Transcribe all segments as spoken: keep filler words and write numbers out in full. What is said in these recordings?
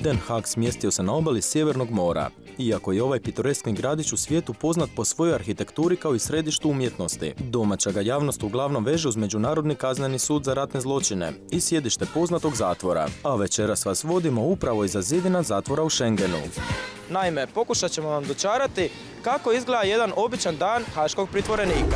Den Haag smjestio se na obali Sjevernog mora. Iako je ovaj pitoreskni gradić u svijetu poznat po svojoj arhitekturi kao i središtu umjetnosti, domaća ga javnost uglavnom veže uz Međunarodni kazneni sud za ratne zločine i sjedište poznatog zatvora. A večeras vas vodimo upravo iza zidina zatvora u Schengenu. Naime, pokušat ćemo vam dočarati kako izgleda jedan običan dan haškog pritvorenika.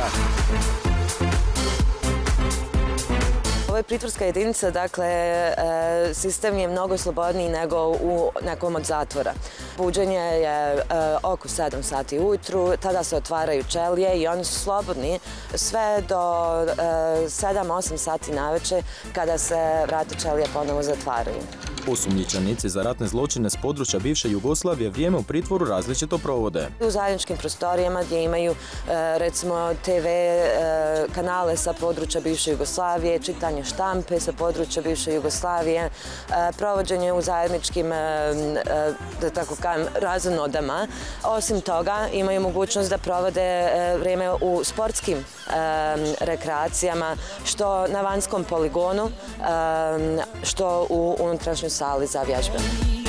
Ovo je pritvorska jedinica, dakle, sistem je mnogo slobodniji nego u nekom od zatvora. Buđenje je oko sedam sati ujutru, tada se otvaraju čelije i oni su slobodni sve do sedam osam sati navečer kada se vrata čelije ponovo zatvaraju. Osumnjičenici za ratne zločine s područja bivše Jugoslavije vrijeme u pritvoru različito provode. U zajedničkim prostorijama gdje imaju recimo te ve kanale sa područja bivše Jugoslavije, čitanje štampe sa područja bivše Jugoslavije, provođenje u zajedničkim, da tako kažem, raznodama. Osim toga imaju mogućnost da provode vrijeme u sportskim rekreacijama, što na vanjskom poligonu, što u unutrašnjoj sali za vježbe.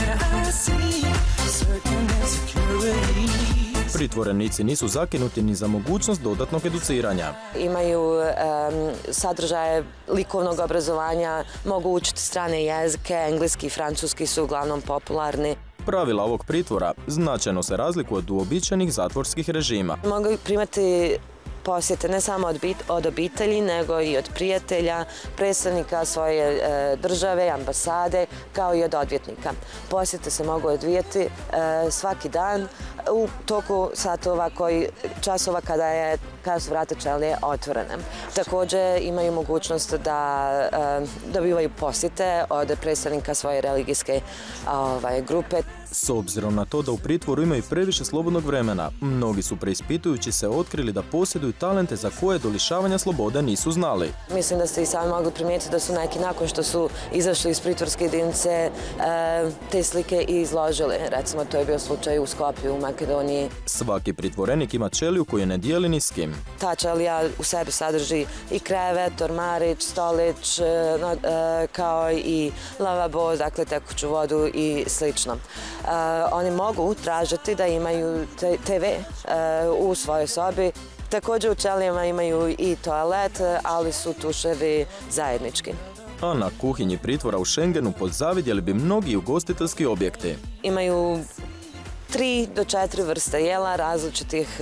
Pritvorenici nisu zakinuti ni za mogućnost dodatnog educiranja. Imaju um, sadržaje likovnog obrazovanja, mogu učiti strane jezike, engleski i francuski su uglavnom popularni. Pravila ovog pritvora značajno se razlikuju od uobičajenih zatvorskih režima. Mogu primati posjete ne samo od, bit, od obitelji, nego i od prijatelja, predstavnika svoje e, države, ambasade, kao i od odvjetnika. Posjete se mogu odvijati e, svaki dan u toku satova koji, časova kada, je, kada su vrata čelije otvorene. Također imaju mogućnost da e, dobivaju posjete od predstavnika svoje religijske ovaj, grupe. S obzirom na to da u pritvoru imaju previše slobodnog vremena, mnogi su preispitujući se otkrili da posjeduju talente za koje do lišavanja slobode nisu znali. Mislim da ste i sami mogli primijetiti da su neki nakon što su izašli iz pritvorske jedinice te slike i izložili. Recimo, to je bio slučaj u Skopju, u Makedoniji. Svaki pritvorenik ima ćeliju koju ne dijeli ni s kim. Ta ćelija u sebi sadrži i krevet, ormarić, stolić, kao i lavabo, dakle tekuću vodu i slično. Uh, oni mogu tražiti da imaju te ve uh, u svojoj sobi. Također u ćelijama imaju i toalet, ali su tuševi zajednički. A na kuhinji pritvora u Schengenu podzavidjeli bi mnogi ugostiteljski objekti. Imaju tri do četiri vrste jela, različitih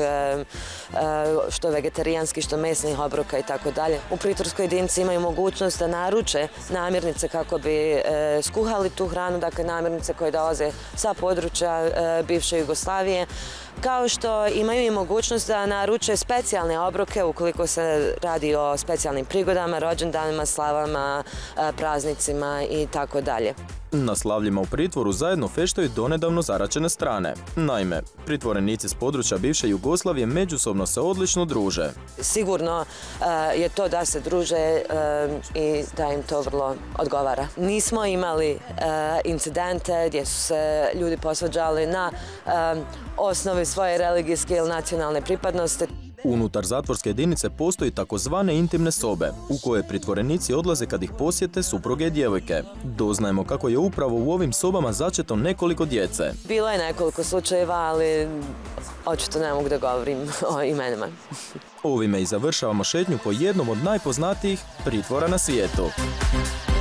što vegetarijanskih, što mesnih obroka i tako dalje. U pritvorskoj jedinici imaju mogućnost da naruče namirnice kako bi skuhali tu hranu, dakle namirnice koje dolaze sa područja bivše Jugoslavije, kao što imaju i mogućnost da naruče specijalne obroke ukoliko se radi o specijalnim prigodama, rođendanima, slavama, praznicima i tako dalje. Na slavljima u pritvoru zajedno feštaju donedavno zaračene strane. Naime, pritvorenici s područja bivše Jugoslavije međusobno se odlično druže. Sigurno uh, je to da se druže uh, i da im to vrlo odgovara. Nismo imali uh, incidente gdje su se ljudi posvađali na uh, osnovi svoje religijske ili nacionalne pripadnosti. Unutar zatvorske jedinice postoji takozvane intimne sobe, u koje pritvorenici odlaze kad ih posjete supruge i djevojke. Doznajemo kako je upravo u ovim sobama začeto nekoliko djece. Bilo je nekoliko slučajeva, ali očito ne mogu da govorim o imenima. Ovime i završavamo šetnju po jednom od najpoznatijih pritvora na svijetu.